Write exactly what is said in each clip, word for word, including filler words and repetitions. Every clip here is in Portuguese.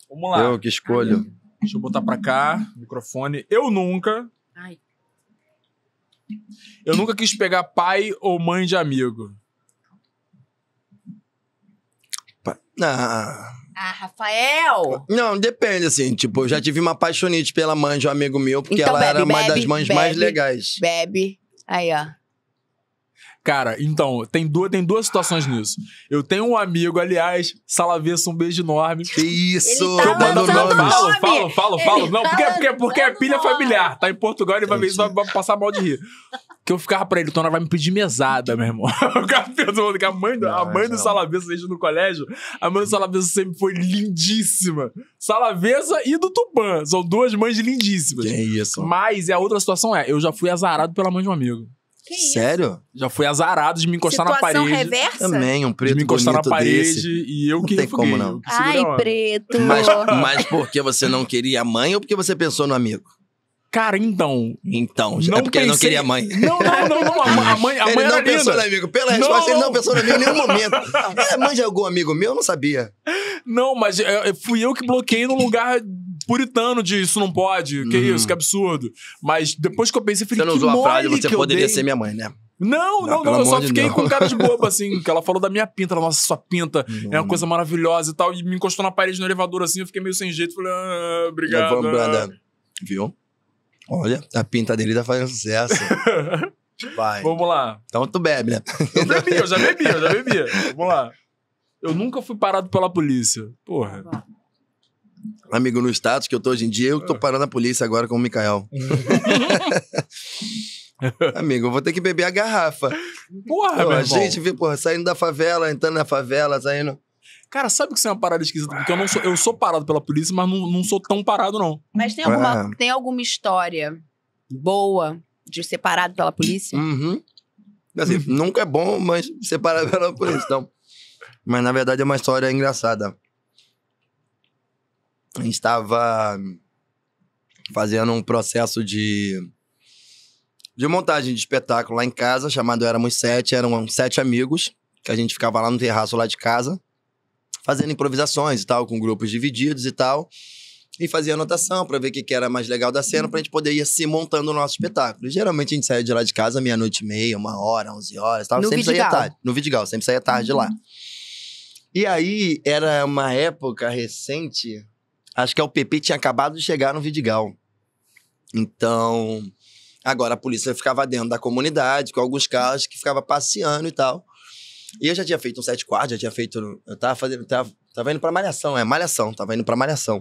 Vamos lá. Eu que escolho. Ai. Deixa eu botar pra cá, microfone. Eu nunca... Ai. Eu nunca quis pegar pai ou mãe de amigo. Ah... Ah, Rafael! Não, depende, assim. Tipo, eu já tive uma apaixonite pela mãe de um amigo meu, porque então, ela bebe, era uma bebe, das mães bebe, mais legais. Bebe. Aí, ó. Cara, então, tem duas, tem duas situações nisso. Eu tenho um amigo, aliás, Salavesso, um beijo enorme. Que isso! Ele tá Eu mando lançando nomes. Falo, nome. falo, falo, falo. Ele Não, tá porque, porque, porque é lançando pilha nome. familiar. Tá em Portugal, ele vai ver isso, Entendi. vai, vai passar mal de rir. Que eu ficava pra ele, Tona vai me pedir mesada, meu irmão. O cara pensou que a mãe do, a Não, mãe essa do não. Salavesso, desde no colégio, a mãe do Salavesso sempre foi lindíssima. Salavessa e do Tupã. São duas mães lindíssimas. Que isso? Mas e a outra situação é, eu já fui azarado pela mãe de um amigo. Que isso? Sério? Já fui azarado de me encostar Situação na parede. reversa? Também, um De preto me encostar na bonito parede desse. e eu Não que tem refuguei, como não. eu que segurei Ai, a onda. preto. Mas, mas porque você não queria a mãe ou porque você pensou no amigo? Cara, então... Então, Não é porque ele não pensei- queria a mãe. Não, não, não, não. A mãe, a mãe, a mãe ele era não pensou no linda. amigo. Pela Não, resposta, ele não. não pensou no amigo em nenhum momento. É mãe de algum amigo meu? Eu não sabia. Não, mas é, é, fui eu que bloqueei num lugar puritano de isso não pode, que Hum. isso, que absurdo. Mas depois que eu pensei, falei, Você não que usou a frase, mole você que eu poderia dei. ser minha mãe, né? Não, Não, não, pelo não, eu só amor de fiquei Deus. com cara de boba, assim, que ela falou da minha pinta, ela, nossa, sua pinta é uma Hum. coisa maravilhosa e tal, e me encostou na parede no elevador, assim, eu fiquei meio sem jeito, falei, ah, obrigado. Vamos, Branda. Viu? Olha, a pinta dele tá fazendo sucesso. Vai. Vamos lá. Então tu bebe, né? Eu bebi, eu já bebi, eu já bebi. Vamos lá. Eu nunca fui parado pela polícia. Porra. Amigo, no status que eu tô hoje em dia, eu tô parando a polícia agora com o Mikael. Amigo, eu vou ter que beber a garrafa. Porra, Pô, meu a irmão. gente vê, porra, saindo da favela, entrando na favela, saindo... Cara, sabe que isso é uma parada esquisita? Porque eu, não sou, eu sou parado pela polícia, mas não, não sou tão parado, não. Mas tem alguma, É. tem alguma história boa de ser parado pela polícia? Uhum. Assim, nunca é bom, mas separar pela polícia, então. Mas, na verdade, é uma história engraçada. A gente estava fazendo um processo de... de montagem de espetáculo lá em casa, chamado Éramos Sete. Eram sete amigos, que a gente ficava lá no terraço lá de casa, fazendo improvisações e tal, com grupos divididos e tal. E fazia anotação pra ver o que, que era mais legal da cena, pra gente poder ir se montando o nosso espetáculo. E, geralmente a gente saía de lá de casa meia-noite e meia, uma hora, onze horas e tal. No Sempre saía Vidigal. tarde. No Vidigal, sempre saía tarde de lá. E aí, era uma época recente, acho que a U P P tinha acabado de chegar no Vidigal. Então, agora a polícia ficava dentro da comunidade, com alguns carros que ficava passeando e tal. E eu já tinha feito um sete quatro, já tinha feito... Eu tava fazendo... Tava, tava indo pra Malhação, é, Malhação. Tava indo pra Malhação.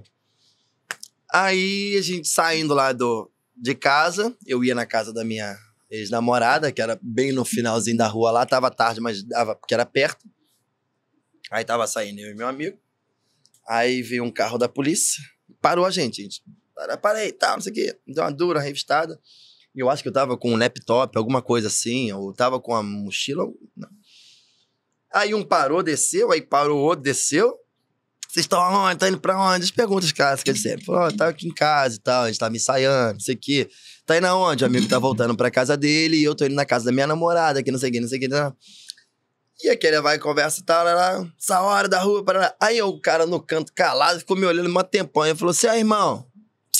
Aí, a gente saindo lá do, de casa, eu ia na casa da minha ex-namorada, que era bem no finalzinho da rua lá, tava tarde, mas dava, porque era perto. Aí tava saindo eu e meu amigo. Aí veio um carro da polícia, parou a gente. A gente para, parei, tal, não sei o quê. Deu uma dura, uma revistada. E eu acho que eu tava com um laptop, alguma coisa assim, ou tava com a mochila. Não. Aí um parou, desceu, aí parou o outro, desceu. Vocês estão aonde? Tá indo pra onde? As perguntas clássicas sempre. Falou, oh, tá aqui em casa e tal, a gente tá me ensaiando, não sei o quê. Tá indo aonde? O amigo tá voltando pra casa dele e eu tô indo na casa da minha namorada, que não sei o quê, não sei o quê. Não. E aquele vai, conversa e tal, lá, lá, essa hora da rua, para lá. Aí o cara no canto calado ficou me olhando um tempão e falou assim, ah, irmão,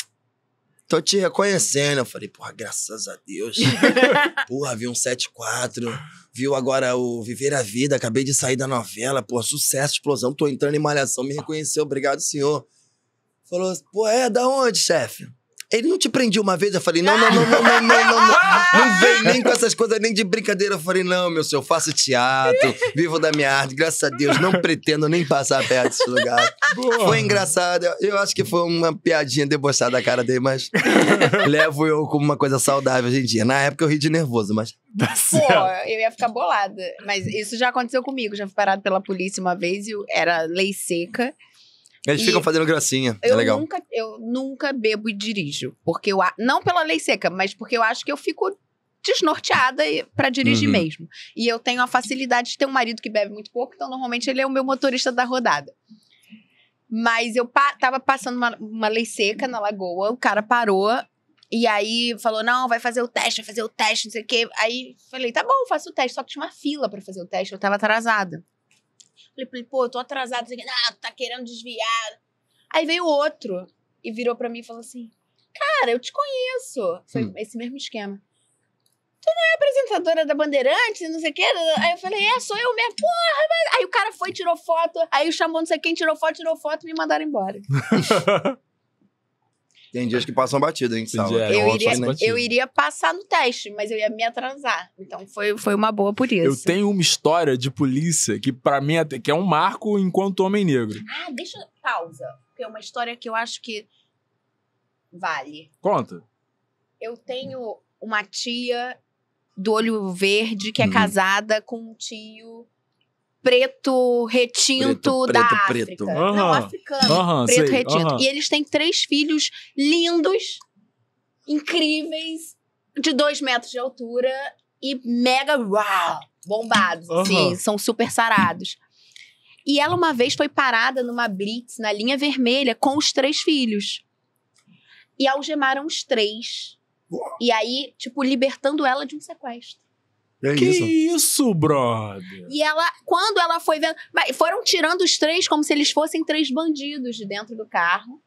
tô te reconhecendo. Eu falei, porra, graças a Deus. Porra, vi um sete quatro, viu agora o Viver a Vida, acabei de sair da novela, porra, sucesso, explosão, tô entrando em Malhação, me reconheceu, obrigado, senhor. Falou, pô, é, da onde, chefe? Ele não te prendia uma vez? Eu falei, não, não, não, não, não, não, não, não, não vem nem com essas coisas, nem de brincadeira. Eu falei, não, meu senhor, eu faço teatro, vivo da minha arte, graças a Deus, não pretendo nem passar perto desse lugar. Boa. Foi engraçado, eu acho que foi uma piadinha debochada da cara dele, mas levo eu como uma coisa saudável hoje em dia. Na época eu ri de nervoso, mas... Tá Pô, certo. eu ia ficar bolada. Mas isso já aconteceu comigo. Já fui parado pela polícia uma vez e eu- era lei seca. Eles E ficam fazendo gracinha, é Eu legal. nunca, eu nunca bebo e dirijo. Porque eu, a- não pela lei seca, mas porque eu acho que eu fico desnorteada e- pra dirigir Uhum. mesmo. E eu tenho a facilidade de ter um marido que bebe muito pouco, então normalmente ele é o meu motorista da rodada. Mas eu pa tava passando uma, uma lei seca na lagoa, o cara parou e aí falou: não, vai fazer o teste, vai fazer o teste, não sei o quê. Aí falei: tá bom, faço o teste. Só que tinha uma fila pra fazer o teste, eu tava atrasada. Falei pra ele: pô, eu tô atrasada, não sei o quê. Não, tá querendo desviar. Aí veio outro e virou pra mim e falou assim, cara, eu te conheço. Foi Hum. esse mesmo esquema. Tu não é apresentadora da Bandeirantes, não sei o quê? Aí eu falei, é, sou eu mesmo. Porra, mas... Aí o cara foi, tirou foto, aí chamou não sei quem, tirou foto, tirou foto e me mandaram embora. Tem dias que passam batido, hein? Tem Sal. dia- Eu outros iria, passam batido. eu iria passar no teste, mas eu ia me atrasar. Então foi, foi uma boa por isso. Eu tenho uma história de polícia que pra mim é, que é um marco enquanto homem negro. Ah, deixa... Pausa. Porque é uma história que eu acho que vale. Conta. Eu tenho uma tia do olho verde que é Uhum. casada com um tio preto retinto Preto, da preto, África. preto. Não, Aham. africano. Aham, preto sei, retinto. aham. E eles têm três filhos lindos, incríveis, de dois metros de altura e mega uau, bombados, Aham. assim, são super sarados. E ela uma vez foi parada numa blitz na linha vermelha com os três filhos. E algemaram os três. E aí, tipo, libertando ela de um sequestro. É Que isso. isso, brother? E ela, quando ela foi vendo... Mas foram tirando os três como se eles fossem três bandidos de dentro do carro.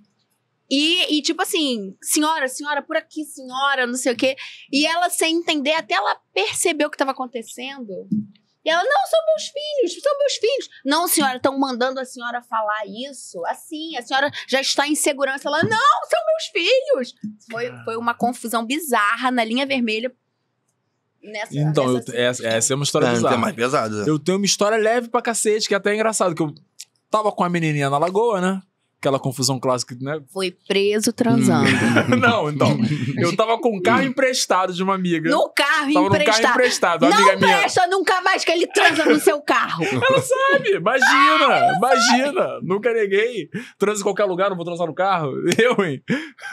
E, e tipo assim, senhora, senhora, por aqui, senhora, não sei o quê. E ela, sem entender, até ela percebeu o que estava acontecendo. E ela, não, são meus filhos, são meus filhos. Não, senhora, estão mandando a senhora falar isso. Assim, a senhora já está em segurança. Ela, não, são meus filhos. Foi, foi uma confusão bizarra na linha vermelha. Nessa, Então, eu- nessa essa, essa é uma história Não, não bizarra. tem mais pesado. né? Eu tenho uma história leve pra cacete, que é até engraçado, que eu tava com a menininha na lagoa, né? Aquela confusão clássica, né? Foi preso transando. Não, então. Eu tava com um carro emprestado de uma amiga. No carro Tava num carro emprestado. emprestado. Uma Não amiga minha. presta nunca mais que ele transa no seu carro. Ela sabe, imagina, imagina. Nunca neguei. Transa em qualquer lugar, não vou transar no carro. Eu, hein?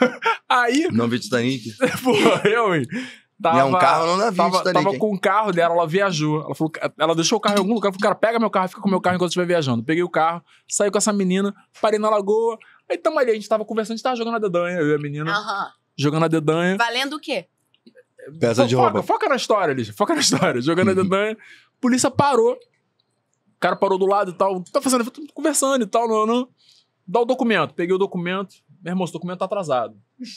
Aí, Não vi Titanic. pô, eu, hein? Tava, E é um carro, não navi tava, Titanic, tava hein? com o carro dela, ela viajou. Ela, falou, ela deixou o carro em algum lugar. Eu falei, cara, pega meu carro, fica com meu carro enquanto eu estiver viajando. Peguei o carro, saí com essa menina, parei na lagoa. Aí tamo ali, a gente tava conversando, a gente tava jogando a dedanha, eu e a menina, Aham. jogando a dedanha. Valendo o quê? Peça de foca, roupa. foca na história, Lígia. Foca na história. Jogando a dedanha. Polícia parou. O cara parou do lado e tal. Tá fazendo? Tô conversando e tal. Não, não. Dá o documento. Peguei o documento. Meu irmão, esse documento tá atrasado.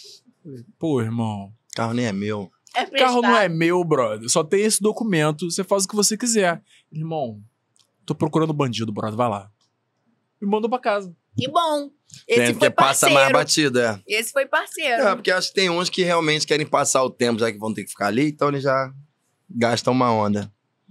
Pô, irmão. O carro nem é meu. É O carro não é meu, brother. Só tem esse documento. Você faz o que você quiser. Irmão, tô procurando bandido, brother. Vai lá. Me mandou pra casa. Que bom. Esse Tem, foi porque passa parceiro. mais batido, é. Esse foi parceiro. É, porque acho que tem uns que realmente querem passar o tempo, já que vão ter que ficar ali, então eles já gastam uma onda.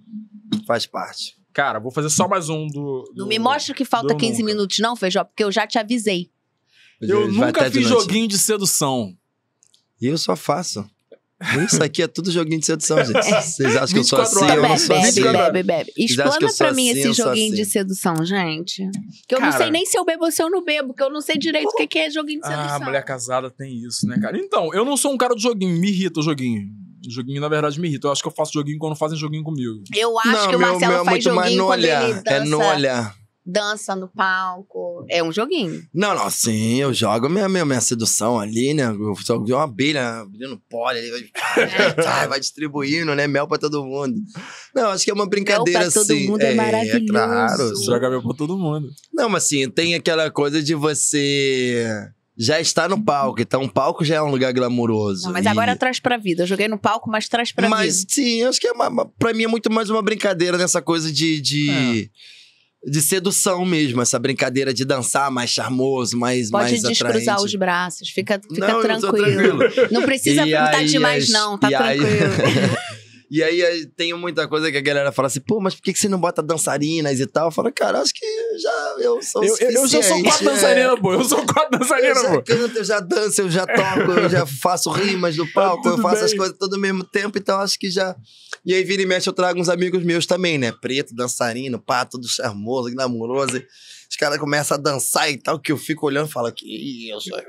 Faz parte. Cara, vou fazer só mais um do. do Não me mostra que falta do quinze nunca. minutos, não, Feijó, porque eu já te avisei. Eu Vai nunca até de fiz noite. joguinho de sedução. E eu só faço. Isso aqui é tudo joguinho de sedução, gente. Vocês acham que eu sou vinte e quatro assim? Eu não horas. sou Bebe, assim. bebe, né? bebe, bebe. acham que eu Explana sou pra mim assim, esse eu sou joguinho assim. de sedução, gente. Que eu não Cara. sei nem se eu bebo ou se eu não bebo, porque eu não sei direito o que que é joguinho de sedução. Ah, mulher casada tem isso, né, cara? Então, eu não sou um cara de joguinho. Me irrita o joguinho. O joguinho, na verdade, me irrita. Eu acho que eu faço joguinho quando fazem joguinho comigo. Eu acho Não, que o meu- Marcelo meu é faz muito mais joguinho no quando olhar. ele dança, É no olhar. dança no palco. É um joguinho. Não, não, sim, eu jogo minha, minha, minha sedução ali, né? Eu sou uma abelha abrindo pole ali, vai, tá, vai distribuindo, né? Mel pra todo mundo. Não, acho que é uma brincadeira Mel pra todo assim. mundo é maravilhoso. claro. Joga meu pra todo mundo. Não, mas assim, tem aquela coisa de você já estar no palco, então o palco já é um lugar glamuroso. Não, mas e- agora traz pra vida. Eu joguei no palco, mas traz pra Mas vida. sim, acho que é uma, uma- pra mim é muito mais uma brincadeira nessa coisa de. de... De sedução mesmo, essa brincadeira de dançar mais charmoso, mais, Pode mais descruzar atraente. os braços. Fica, fica Não, eu sou tranquilo. tranquilo. Não precisa E pintar aí, demais, as- não. Tá e aí- tranquilo. E aí aí tem muita coisa que a galera fala assim, pô, mas por que que você não bota dançarinas e tal? Eu falo, cara, acho que já eu sou o Eu, eu, eu já sou suficiente, quatro é. dançarinas, pô. Eu sou quatro Eu dançarinas, já pô. canto, eu já danço, eu já toco, eu já faço rimas do palco, eu tudo faço as bem. coisas todo ao mesmo tempo, então acho que já... E aí vira e mexe eu trago uns amigos meus também, né? Preto, dançarino, pá, tudo charmoso, glamouroso. E os caras começam a dançar e tal, que eu fico olhando e falo que eu sou...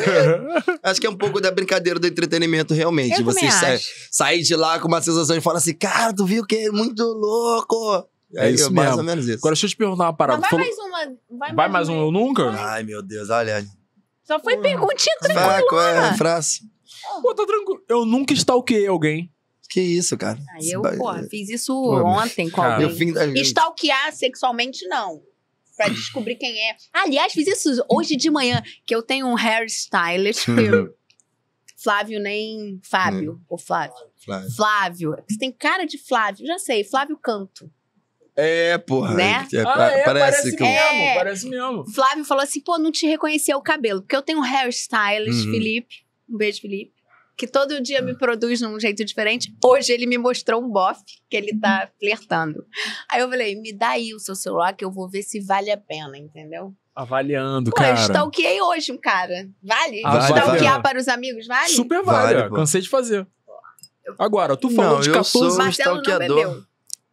Acho que é um pouco da brincadeira do entretenimento, realmente. Eu Você também sai, acho. sair de lá com uma sensação e falar assim, cara, tu viu que é muito louco. É isso mais mesmo. ou menos isso. Agora, deixa eu te perguntar uma parada. Mas vai Tu falou- mais uma. Vai, Vai mais um Eu Nunca? Ai, meu Deus, olha. Só foi perguntinha Fraco, é, tranquila. frase. Pô, tá tranquilo. Eu nunca stalkeei alguém. Que isso, cara. Aí eu, Vai- porra, fiz isso Pô, ontem com cara, Eu alguém. fim da... Stalkear sexualmente, não. pra descobrir quem é. Aliás, fiz isso hoje de manhã, que eu tenho um hairstylist, que Flávio nem... Fábio, ou Flávio? Flávio. Flávio. Você tem cara de Flávio, já sei, Flávio Canto. É, porra. Né? É, Ah, é, parece, parece que... mesmo, É. parece mesmo. Flávio falou assim, pô, não te reconhecia o cabelo, porque eu tenho um hairstylist, Uhum. Felipe, um beijo, Felipe, que todo dia me produz de um jeito diferente. Hoje ele me mostrou um bofe que ele tá flertando. Aí eu falei, me dá aí o seu celular que eu vou ver se vale a pena, entendeu? Avaliando, Pô, eu cara. stalkeei hoje um cara. Vale? Ah, vale, Stalkear vale. para os amigos, vale? Super vale, Vale, pô. cansei de fazer. Agora, tu falou Não, de eu catorze... sou- Marcelo não stalkeador. bebeu.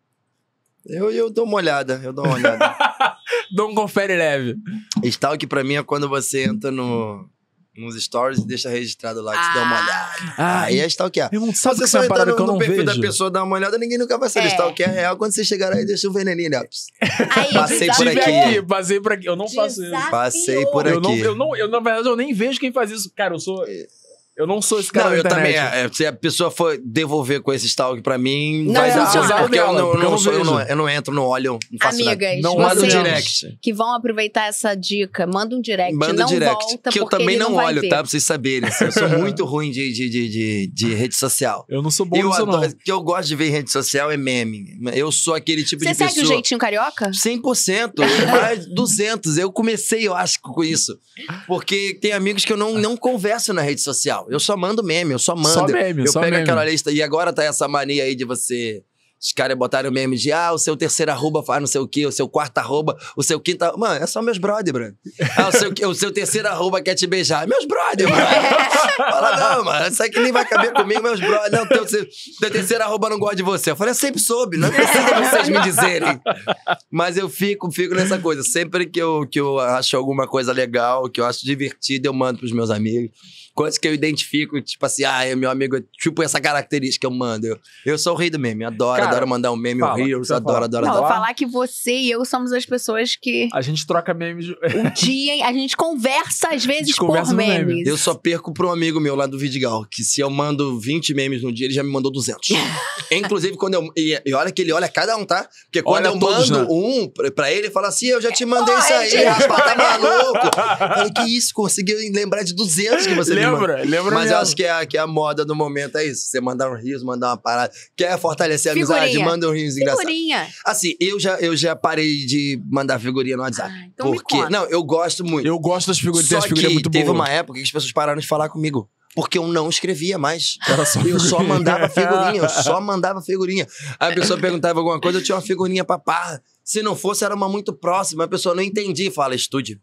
Eu, eu dou uma olhada, eu dou uma olhada. Não confere leve. Stalk pra mim é quando você entra no, nos stories e deixa registrado lá que você dá uma olhada. Ah, Aí é stalkear. Meu irmão, Se sabe que você isso é só uma entrar parada no, que eu no não perfil vejo? da pessoa dar uma olhada, ninguém nunca vai saber. É. Stalkear é real quando você chegar lá e deixa o veneninho, né? Aí, Passei por Tive aqui. aqui, passei por aqui. Eu não faço isso. Desafiou. Passei por Eu não, aqui. eu não, eu, na verdade, eu nem vejo quem faz isso. Cara, eu sou... Eu não sou esse cara Não, da eu também. internet. é, se a pessoa for devolver com esse stalk pra mim, Não vai dar funciona. ruim, porque eu Dela, não, porque eu eu, não não sou- eu, vejo. não, eu não entro, não olho, não faço nada. Amigas, Não Manda um vocês direct. que vão aproveitar essa dica, manda um direct. Manda não um direct. volta que eu porque também ele não, vai olho, ver. tá? Pra vocês saberem. assim, Eu sou muito ruim de, de, de, de, de rede social. Eu não sou bom Eu nisso, não. adoro, o que eu gosto de ver em rede social é meme. Eu sou aquele tipo Você de segue pessoa... o jeitinho carioca? cem por cento, mais duzentos. Eu comecei, eu acho, com isso. Porque tem amigos que eu não, não converso na rede social. Eu só mando meme, eu só mando. Só meme, eu só pego meme. aquela lista. E agora tá essa mania aí de você... Os caras botaram o meme de, ah, o seu terceiro arroba faz não sei o quê, o seu quarto arroba, o seu quinto... arroba. Mano, é só meus brother, mano. Ah, o seu, o seu terceiro arroba quer te beijar. Meus brother, mano. Fala, não, mano, isso aqui nem vai caber comigo, meus brother. Não, teu, seu, teu terceiro arroba não gosta de você. Eu falei, eu sempre soube, não precisa vocês me dizerem. Mas eu fico, fico nessa coisa. Sempre que eu, que eu acho alguma coisa legal, que eu acho divertido, eu mando pros meus amigos. Coisas que eu identifico, tipo assim, ah, é meu amigo, é tipo essa característica eu mando. Eu, eu sou o rei do meme, adoro, Cara, adoro mandar um meme, fala, o o que Reels, você vai adoro, falar? adoro, Não, eu adoro. vou falar que você e eu somos as pessoas que A gente troca memes... de- um dia a gente conversa às vezes gente por conversa no meme. memes. Eu só perco pra um amigo meu lá do Vidigal, que se eu mando vinte memes no dia, ele já me mandou duzentos. Inclusive, quando eu... E, e olha que ele olha cada um, tá? Porque quando Olha eu todos, mando né? um pra, pra ele, ele fala assim, eu já te mandei Ó, isso aí, ele- rapaz, tá maluco? Eu falei, que isso? Conseguiu lembrar de duzentos que você me mandou. Lembra? Lembra Mas mesmo. eu acho que é, a- que a moda do momento é isso. Você mandar um rios, mandar uma parada. Quer fortalecer a Figurinha. amizade? Manda um rios engraçado. Figurinha. Assim, eu já, eu já parei de mandar figurinha no WhatsApp. Ah, então me porque, conta. não, eu gosto muito. Eu gosto das figurinhas, tem Só as figurinhas que muito teve boas. uma época que as pessoas pararam de falar comigo. Porque eu não escrevia mais. Era só Eu só figurinha. mandava figurinha, eu só mandava figurinha. Aí a pessoa perguntava alguma coisa, eu tinha uma figurinha pra pá. Se não fosse, era uma muito próxima. A pessoa não entendia e fala, estude.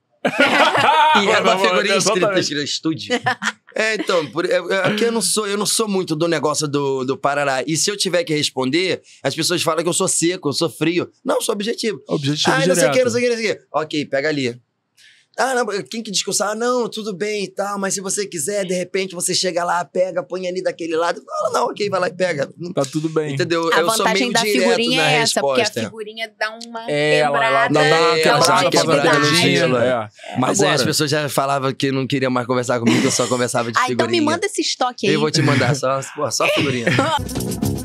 E era uma figurinha escrita, Exatamente. escrita, estude. É, então, por, é, é, aqui eu não, sou, eu não sou muito do negócio do, do Paraná. E se eu tiver que responder, as pessoas falam que eu sou seco, eu sou frio. Não, eu sou objetivo. Objetivo Ah, não sei o direto. que, não sei o que, não sei o que. Ok, pega ali. Ah, não, quem que discursar? Ah, não, tudo bem e tal, mas se você quiser, de repente você chega lá, pega, põe ali daquele lado. Fala, não, ok, vai lá e pega. Tá tudo bem. Entendeu? A eu sou vantagem meio da direto figurinha na é essa, porque a resposta. figurinha dá uma É, ela, ela quebrada. dá, dá uma É, quebrada, dá uma faz uma quebrada no pegadinha, gelo, é. Mas aí Agora, as pessoas já falavam que não queriam mais conversar comigo, eu só conversava de Ah, então figurinha. me manda esse estoque aí. Eu vou te mandar, só, pô, só figurinha.